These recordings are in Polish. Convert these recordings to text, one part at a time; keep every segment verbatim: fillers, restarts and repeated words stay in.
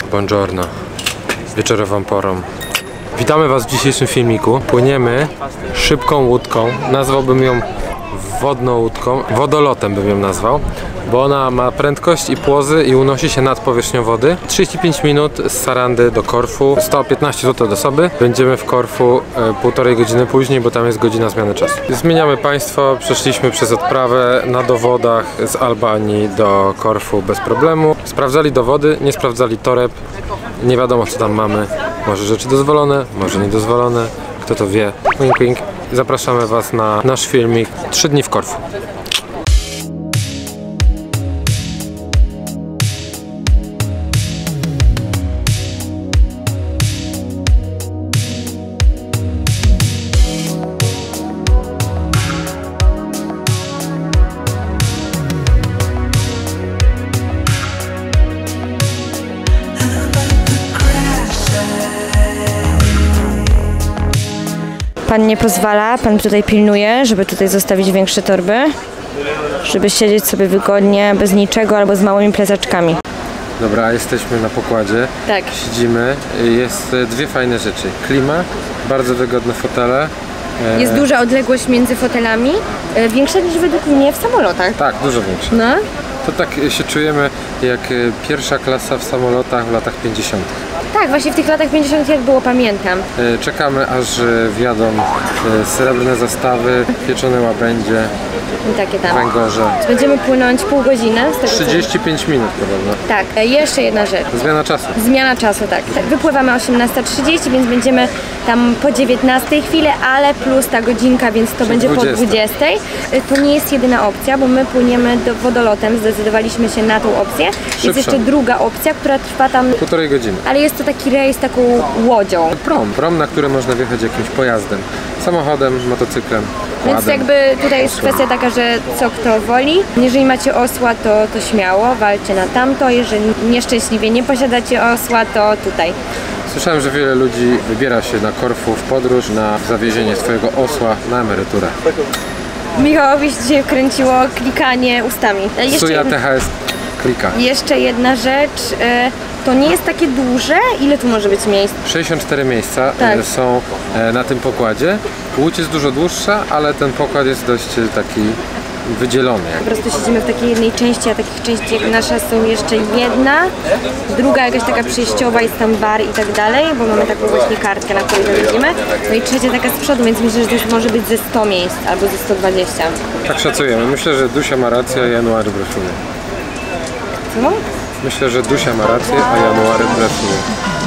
Buongiorno, wieczorową porą. Witamy Was w dzisiejszym filmiku. Płyniemy szybką łódką, nazwałbym ją wodną łódką, wodolotem bym ją nazwał, bo ona ma prędkość i płozy i unosi się nad powierzchnią wody. trzydzieści pięć minut z Sarandy do Korfu, sto piętnaście złotych od osoby. Będziemy w Korfu e, półtorej godziny później, bo tam jest godzina zmiany czasu. Zmieniamy państwo, przeszliśmy przez odprawę na dowodach z Albanii do Korfu bez problemu. Sprawdzali dowody, nie sprawdzali toreb, nie wiadomo co tam mamy. Może rzeczy dozwolone, może niedozwolone, kto to wie. Wink, wink. Zapraszamy Was na nasz filmik trzy dni w Korfu. Pan nie pozwala, pan tutaj pilnuje, żeby tutaj zostawić większe torby, żeby siedzieć sobie wygodnie, bez niczego albo z małymi plecaczkami. Dobra, jesteśmy na pokładzie. Tak. Siedzimy. Jest dwie fajne rzeczy. Klima, bardzo wygodne fotele. Jest duża odległość między fotelami, większa niż według mnie w samolotach. Tak, dużo większa. No. To tak się czujemy jak pierwsza klasa w samolotach w latach pięćdziesiątych. Tak, właśnie w tych latach pięćdziesiątych jak było, pamiętam. Czekamy aż wjadą srebrne zastawy, pieczone łabędzie, i takie tam. węgorze. Będziemy płynąć pół godziny. Z tego trzydzieści pięć minut podobno. Tak, jeszcze jedna rzecz. Zmiana czasu. Zmiana czasu, tak. Wypływamy o osiemnasta trzydzieści, więc będziemy tam po dziewiętnastej chwilę, ale plus ta godzinka, więc to będzie po dwudziestej. To nie jest jedyna opcja, bo my płyniemy do wodolotem, zdecydowaliśmy się na tą opcję. Szybsza. Jest jeszcze druga opcja, która trwa tam półtorej godziny. Ale jest to taki rejs taką łodzią. Prom, prom, na który można wjechać jakimś pojazdem. Samochodem, motocyklem, Więc ładem. jakby tutaj jest kwestia taka, że co kto woli. Jeżeli macie osła, to, to śmiało, walcie na tamto. Jeżeli nieszczęśliwie nie posiadacie osła, to tutaj. Słyszałem, że wiele ludzi wybiera się na Korfu w podróż, na zawiezienie swojego osła na emeryturę. Michałowi się dzisiaj wkręciło klikanie ustami. Suja T H S klika. Jeszcze jedna rzecz. To nie jest takie duże. Ile tu może być miejsc? sześćdziesiąt cztery miejsca Tak. są na tym pokładzie. Łódź jest dużo dłuższa, ale ten pokład jest dość taki wydzielony. Po prostu siedzimy w takiej jednej części, a takich części jak nasza są jeszcze jedna, druga jakaś taka przejściowa, jest tam bar i tak dalej, bo mamy taką właśnie kartkę, na której siedzimy. No i trzecia taka z przodu, więc myślę, że to już może być ze sto miejsc albo ze sto dwadzieścia. Tak szacujemy. Myślę, że Dusia ma rację, a January brakuje. Co? Myślę, że Dusia ma rację, a January brakuje.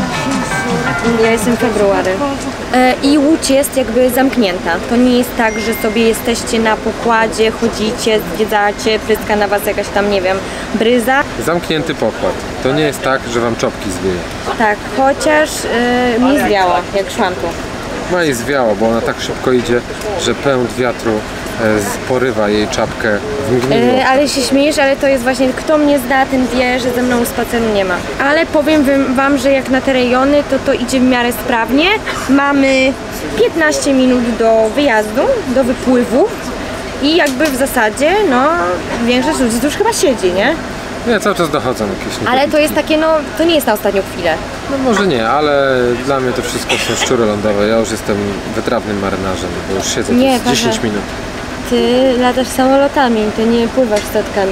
Ja jestem february. E, I łódź jest jakby zamknięta. To nie jest tak, że sobie jesteście na pokładzie, chodzicie, zwiedzacie, pryska na was jakaś tam, nie wiem, bryza. Zamknięty pokład. To nie jest tak, że wam czopki zwieje. Tak, chociaż e, mi zwiało, jak szłam tu. No i zwiało, bo ona tak szybko idzie, że pęd wiatru e, porywa jej czapkę w mgnieniu. E, ale się śmiejesz, ale to jest właśnie, kto mnie zna, ten wie, że ze mną spaceru nie ma. Ale powiem wam, że jak na te rejony, to to idzie w miarę sprawnie. Mamy piętnaście minut do wyjazdu, do wypływu i jakby w zasadzie, no, większość ludzi tu już chyba siedzi, nie? Nie, cały czas dochodzą jakieś. Ale to jest takie, no, to nie jest na ostatnią chwilę. No może nie, ale dla mnie to wszystko są szczury lądowe. Ja już jestem wytrawnym marynarzem, bo już siedzę Nie, tu dziesięć minut. Ty latasz samolotami, ty nie pływasz statkami.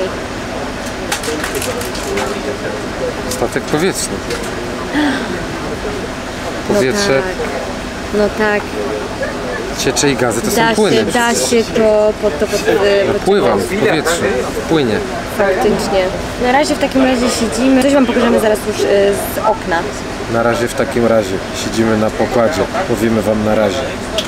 Statek powietrzny. Powietrze, No tak, no tak. ciecze i gazy to Da są płyny. się, da się to pod to pod, No, pod pływam w powietrzu, w płynie. Faktycznie. Na razie w takim razie siedzimy. Coś wam pokażemy zaraz już y, z okna. Na razie w takim razie siedzimy na pokładzie. Mówimy wam na razie.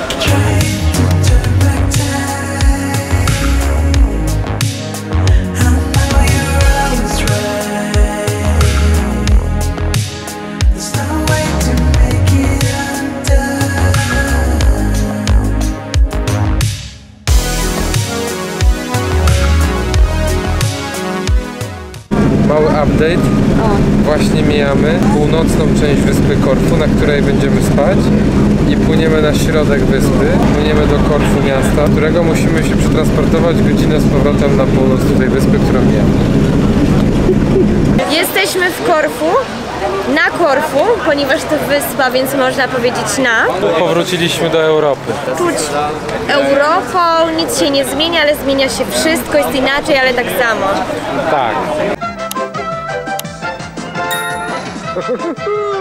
Mały update. O. Właśnie mijamy północną część wyspy Korfu, na której będziemy spać i płyniemy na środek wyspy. Płyniemy do Korfu miasta, którego musimy się przetransportować godzinę z powrotem na północ tej wyspy, którą mijamy. Jesteśmy w Korfu. na Korfu, ponieważ to wyspa, więc można powiedzieć na. Powróciliśmy do Europy. Czuć Europą, nic się nie zmienia, ale zmienia się wszystko, jest inaczej, ale tak samo. Tak.